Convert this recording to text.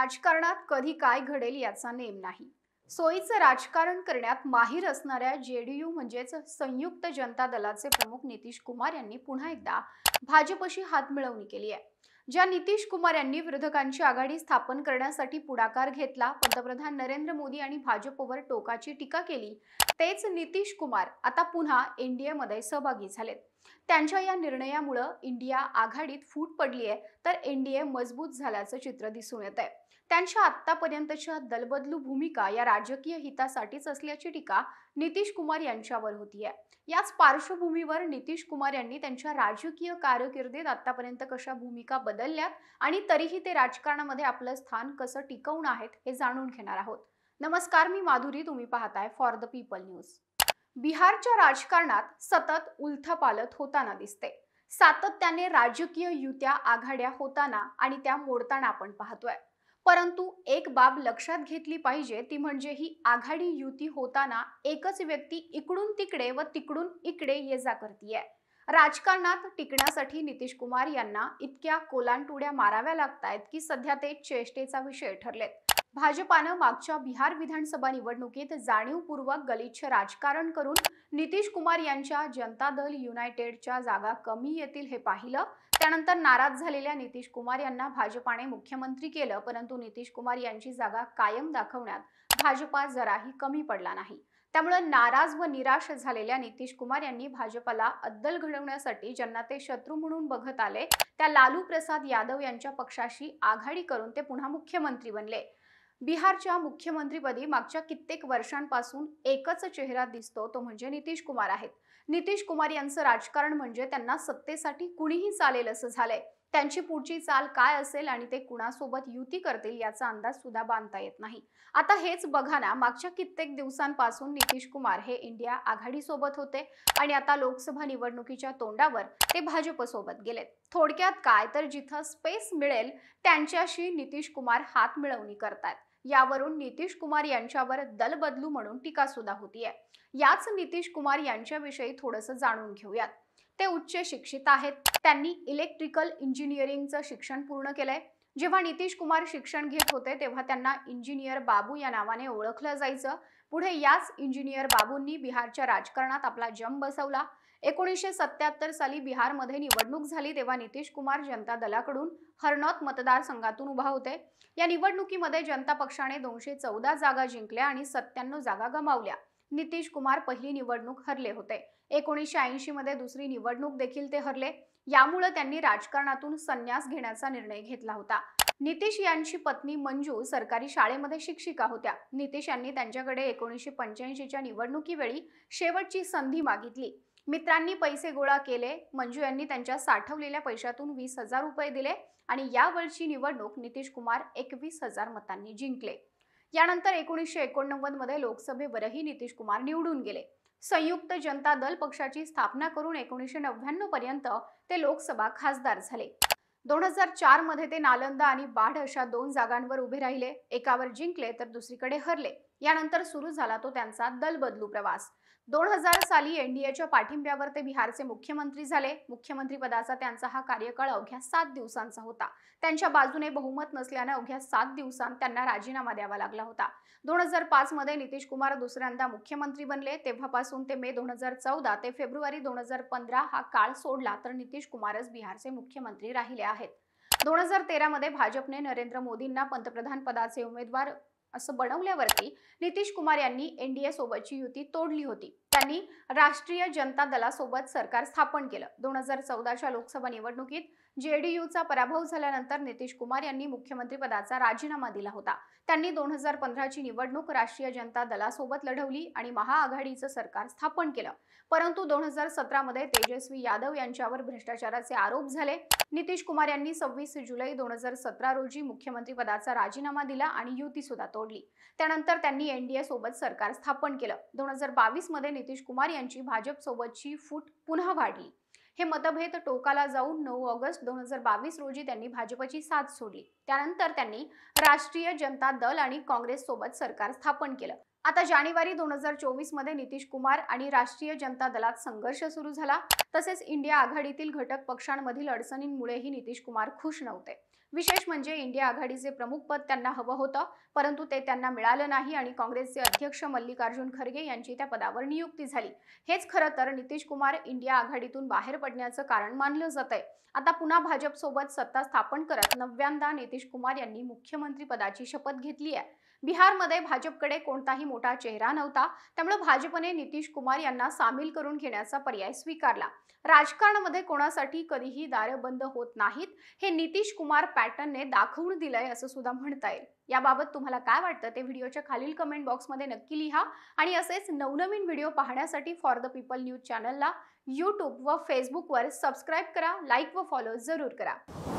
राजकारणात कधी काय घडेल याचा नेम नाही. सोयीचं राजकारण करण्यात माहीर असणाऱ्या जेडीयू म्हणजेच संयुक्त जनता दलाचे प्रमुख नितीश कुमार यांनी पुन्हा एकदा भाजपशी हातमिळवणी केली आहे. ज्या नितीश कुमार यांनी विरोधकांची आघाडी स्थापन करण्यासाठी पुढाकार घेतला, पंतप्रधान नरेंद्र मोदी आणि भाजपवर टोकाची टीका केली, तेच नितीश कुमार आता पुन्हा एनडीएमध्ये सहभागी झालेत. त्यांच्या या निर्णयामुळे इंडिया आघाडीत फूट पडली आहे, तर एनडीए मजबूत झाल्याचं चित्र दिसून येत आहे. त्यांच्या आतापर्यंतच्या दलबदलू भूमिका या राजकीय हितासाठीच असल्याची टीका नितीश कुमार यांच्यावर होतीये. याच पार्श्वभूमीवर नितीश कुमार यांनी त्यांच्या राजकीय कारकिर्दीत आतापर्यंत कशा भूमिका बदलल्यात आणि तरीही ते राजकारणामध्ये आपलं स्थान कसं टिकवून आहेत हे जाणून घेणार आहोत. नमस्कार, मी माधुरी. तुम्ही पाहताय फॉर द पीपल न्यूज. बिहारच्या राजकारणात सतत उलथापालथ होताना दिसते. सातत्याने राजकीय युत्या आघाड्या होताना आणि त्या मोडताना आपण पाहतोय. परंतु एक बाब लक्षात घेतली पाहिजे, ती म्हणजे ही आघाडी युती होताना एकच व्यक्ती इकडून तिकडे व तिकडून इकडे ये जा करतीये. राजकारणात टिकण्यासाठी नितीश कुमार यांना इतक्या कोलांटुड्या माराव्या लागतायत की सध्या ते चेष्टेचा विषय ठरलेत. भाजपानं मागच्या बिहार विधानसभा निवडणुकीत जाणीवपूर्वक गलिच्छ राजकारण करून नितीश कुमार यांच्या जनता दल युनायटेडच्या जागा कमी येतील हे पाहिलं. त्यानंतर नाराज झालेल्या नितीश कुमार यांना भाजपाने मुख्यमंत्री केलं, परंतु नितीश कुमार यांची जागा कायम दाखवण्यात भाजपा जराही कमी पडला नाही. त्यामुळे नाराज व निराश झालेल्या नितीश कुमार यांनी भाजपला अद्दल घडवण्यासाठी ज्यांना ते शत्रू म्हणून बघत आले, त्या लालू प्रसाद यादव यांच्या पक्षाशी आघाडी करून ते पुन्हा मुख्यमंत्री बनले. बिहारच्या मुख्यमंत्रीपदी मागच्या कित्येक वर्षांपासून एकच चेहरा दिसतो, तो म्हणजे नितीश कुमार आहेत. नितीश कुमार यांचं राजकारण म्हणजे त्यांना सत्तेसाठी कुणीही चालेल असं झालंय. त्यांची पुढची चाल काय असेल आणि ते कुणासोबत युती करतील याचा अंदाज सुद्धा बांधता येत नाही. आता हेच बघा ना, मागच्या कित्येक दिवसांपासून नितीश कुमार हे इंडिया आघाडी सोबत होते आणि आता लोकसभा निवडणुकीच्या तोंडावर ते भाजप सोबत गेलेत. थोडक्यात काय तर जिथं स्पेस मिळेल त्यांच्याशी नितीश कुमार हात मिळवणी करतात. यावरून नितीश कुमार यांच्यावर दल बदलू म्हणून टीका सुद्धा होतीये. याच नितीश कुमार यांच्याविषयी थोडंसं जाणून घेऊयात. ते उच्च शिक्षित आहेत. त्यांनी इलेक्ट्रिकल इंजिनिअरिंगचं शिक्षण पूर्ण केलंय. जेव्हा नितीश कुमार शिक्षण घेत होते तेव्हा त्यांना इंजिनियर बाबू या नावाने ओळखलं जायचं. पुढे याच इंजिनियर बाबूंनी बिहारच्या राजकारणात आपला जम बसवला. 1977 साली बिहारमध्ये निवडणूक झाली तेव्हा नितीश कुमार जनता दलाकडून हरनौत मतदारसंघातून उभा होते. या निवडणुकीमध्ये जनता पक्षाने 214 जागा जिंकल्या आणि 97 जागा गमावल्या. नितीश कुमार पहिली निवडणूक हरले होते. 1980 मध्ये दुसरी निवडणूक देखील ते हरले. यामुळे त्यांनी राजकारणातून संन्यास घेण्याचा निर्णय घेतला होता. नितीश यांची पत्नी मंजू सरकारी शाळेमध्ये शिक्षिका होत्या. नितीश यांनी त्यांच्याकडे 1985च्या निवडणुकीवेळी शेवटची संधी मागितली. मित्रांनी पैसे गोळा केले. मंजू यांनी त्यांच्या साठवलेल्या पैशातून 20,000 रुपये दिले आणि यावेळची निवडणूक नितीश कुमार 21,000 मतांनी जिंकले. यानंतर 1989 मध्ये लोकसभेवरही नितीश कुमार निवडून गेले. संयुक्त जनता दल पक्षाची स्थापना करून 1999 पर्यंत ते लोकसभा खासदार झाले. 2004 मध्ये ते नालंदा आणि बाढ अशा 2 जागांवर उभे राहिले. एकावर जिंकले तर दुसरीकडे हरले. यानंतर सुरू झाला तो त्यांचा दल बदलू प्रवास. 2000 साली एनडीएच्या पाठिंब्यावर ते बिहारचे मुख्यमंत्री झाले. मुख्यमंत्री पदाचा त्यांचा हा कार्यकाळ अवघ्या 7 दिवसांचा होता. त्यांच्या बाजूने बहुमत नसल्याने अवघ्या 7 दिवसांत त्यांना राजीनामा द्यावा लागला होता. 2005 मध्ये नितीश कुमार दुसऱ्यांदा मुख्यमंत्री बनले. तेव्हापासून ते मे 2014 ते फेब्रुवारी 2015 हा काळ सोडला तर नितीश कुमारच बिहारचे मुख्यमंत्री राहिले आहेत. 2013 मध्ये भाजपने नरेंद्र मोदींना पंतप्रधान पदाचे उमेदवार असं बनवल्यावरती नितीश कुमार यांनी एनडीए सोबतची युती तोडली होती. त्यांनी राष्ट्रीय जनता दलासोबत सरकार स्थापन केलं. 2014च्या लोकसभा निवडणुकीत जेडीयूचा पराभव झाल्यानंतर नितीश कुमार यांनी मुख्यमंत्री पदाचा राजीनामा दिला होता. त्यांनी 2015ची निवडणूक राष्ट्रीय जनता दलासोबत लढवली आणि महाआघाडीचं सरकार स्थापन केलं. परंतु 2017 मध्ये तेजस्वी यादव यांच्यावर भ्रष्टाचाराचे आरोप झाले. नितीश कुमार यांनी 26 जुलै 2017 रोजी मुख्यमंत्री पदाचा राजीनामा दिला आणि युती सुद्धा तोडली. त्यानंतर त्यांनी एनडीए सोबत सरकार स्थापन केलं. 2022 मध्ये नितीश कुमार यांची भाजप सोबतची फूट पुन्हा वाढली. हे मतभेद टोकाला जाऊन 9 ऑगस्ट 2022 रोजी त्यांनी भाजपची साथ सोडली. त्यानंतर त्यांनी राष्ट्रीय जनता दल आणि काँग्रेस सोबत सरकार स्थापन केलं. आता जानेवारी 2024 मध्ये नितीश कुमार आणि राष्ट्रीय जनता दलात संघर्ष सुरू झाला. तसेच इंडिया आघाडीतील घटक पक्षांमधील अडचणींमुळेही नितीश कुमार खुश नव्हते. विशेष म्हणजे इंडिया आघाडीचे प्रमुख पद त्यांना हवं होतं, परंतु ते त्यांना मिळालं नाही आणि काँग्रेसचे अध्यक्ष मल्लिकार्जुन खरगे यांची त्या पदावर नियुक्ती झाली. हेच खरं तर नितीश कुमार इंडिया आघाडीतून बाहेर पडण्याचं कारण मानलं जातंय. आता पुन्हा भाजपसोबत सत्ता स्थापन करत नव्यांदा नितीश कुमार यांनी मुख्यमंत्री पदाची शपथ घेतली आहे. बिहारमध्ये भाजपकडे कोणताही मोठा चेहरा नव्हता, त्यामुळे भाजपने नितीश कुमार यांना सामील करून घेण्याचा पर्याय स्वीकारला. राजकारणामध्ये कोणासाठी कधीही दारं बंद होत नाहीत, हे नितीश कुमार पॅटर्नने दाखवून दिलंय असं सुद्धा म्हणता येईल. याबाबत तुम्हाला काय वाटतं ते व्हिडिओच्या खालील कमेंट बॉक्समध्ये नक्की लिहा आणि असेच नवनवीन व्हिडिओ पाहण्यासाठी फॉर द पीपल न्यूज चॅनलला यूट्यूब व फेसबुकवर सबस्क्राईब करा, लाईक व फॉलो जरूर करा.